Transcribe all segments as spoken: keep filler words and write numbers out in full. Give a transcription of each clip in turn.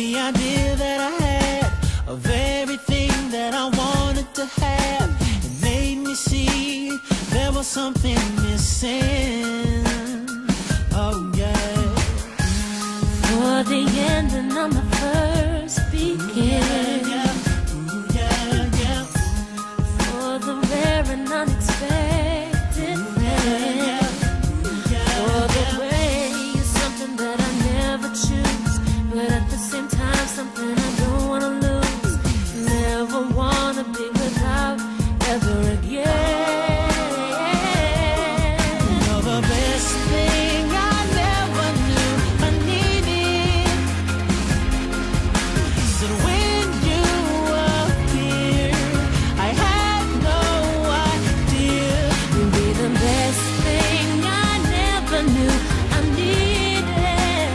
the idea that I had of everything that I wanted to have, it made me see there was something missing. Oh yeah. For the ending of my first begin. Yeah, yeah, yeah. For the rare and unexpected thing. For the way is something that I never choose, but at the same time something I don't wanna lose. Never wanna be without ever again. You're the best thing I never knew I needed. So when you appeared, I had no idea. You'd be the best thing I never knew I needed.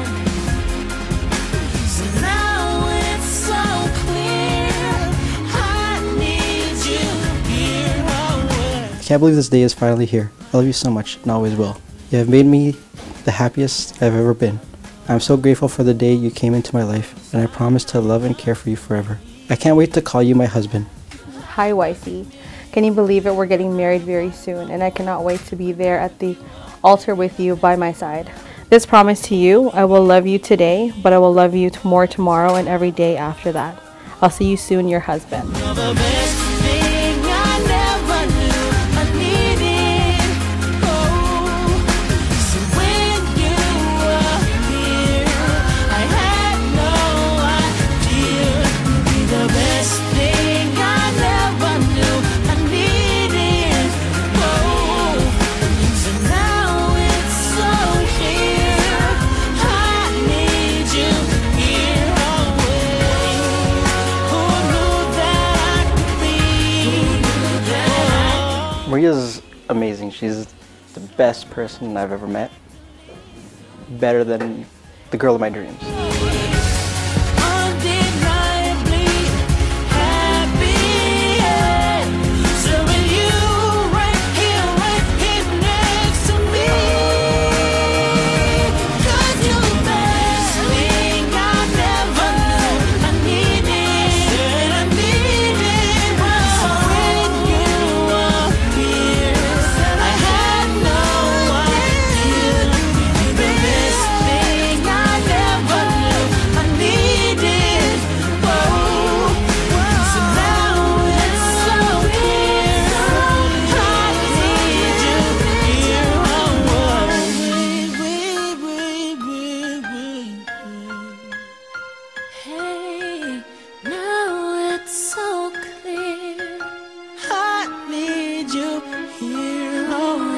So now it's so clear, I need you here. Oh, well. I can't believe this day is finally here. I love you so much and always will. You have made me the happiest I've ever been. I'm so grateful for the day you came into my life, and I promise to love and care for you forever. I can't wait to call you my husband. Hi, wifey. Can you believe it? We're getting married very soon, and I cannot wait to be there at the altar with you by my side. This promise to you, I will love you today, but I will love you more tomorrow and every day after that. I'll see you soon, your husband. You're the best thing I never knew I needed. Oh, so when you appeared, I had no idea. You'd be the best thing I never knew I needed. Oh, so now it's so clear, I need you here always. Who knew that I could be? Oh. Maria's amazing. She's the best person I've ever met. Better than the girl of my dreams. Undeniably happy, so when you right here, right here next to me, 'cause you're the best thing I never knew I needed, and I needed. So when you appeared, I had no idea. You're the best thing I never knew I needed. Whoa, so now it's so clear, I need you here. Hey, now it's so clear. I need you here.